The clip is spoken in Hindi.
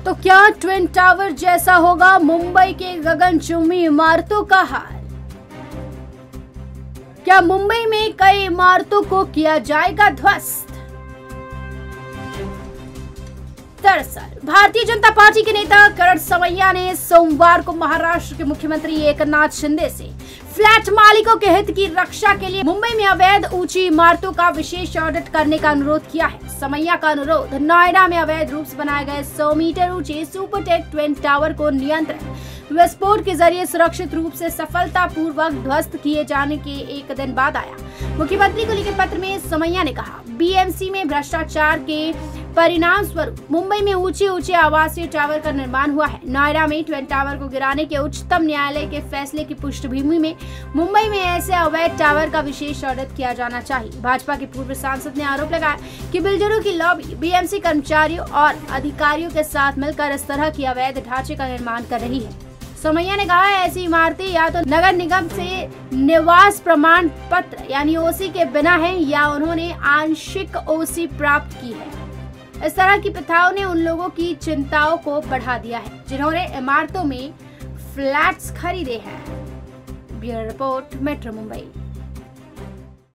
तो क्या ट्विन टावर जैसा होगा मुंबई के गगनचुंबी इमारतों का हाल? क्या मुंबई में कई इमारतों को किया जाएगा ध्वस्त? दरअसल भारतीय जनता पार्टी के नेता करण समैया ने सोमवार को महाराष्ट्र के मुख्यमंत्री एकनाथ शिंदे से फ्लैट मालिकों के हित की रक्षा के लिए मुंबई में अवैध ऊंची इमारतों का विशेष ऑडिट करने का अनुरोध किया है। समैया का अनुरोध नोएडा में अवैध रूप से बनाए गए 100 मीटर ऊंचे सुपरटेक ट्विन टावर को नियंत्रित विस्फोट के जरिए सुरक्षित रूप से सफलतापूर्वक ध्वस्त किए जाने के एक दिन बाद आया। मुख्यमंत्री को लिखे पत्र में समैया ने कहा, बीएमसी में भ्रष्टाचार के परिणाम स्वरूप मुंबई में ऊंचे आवासीय टावर का निर्माण हुआ है। नोएडा में ट्विन टावर को गिराने के उच्चतम न्यायालय के फैसले की पृष्ठभूमि में मुंबई में ऐसे अवैध टावर का विशेष ऑडिट किया जाना चाहिए। भाजपा के पूर्व सांसद ने आरोप लगाया कि बिल्डरों की लॉबी बीएमसी कर्मचारियों और अधिकारियों के साथ मिलकर इस तरह की अवैध ढांचे का निर्माण कर रही है। समैया ने कहा, ऐसी इमारतें या तो नगर निगम से निवास प्रमाण पत्र यानी ओसी के बिना है या उन्होंने आंशिक ओसी प्राप्त की है। इस तरह की प्रथाओं ने उन लोगों की चिंताओं को बढ़ा दिया है जिन्होंने इमारतों में फ्लैट्स खरीदे हैं। Bureau report, metro Mumbai.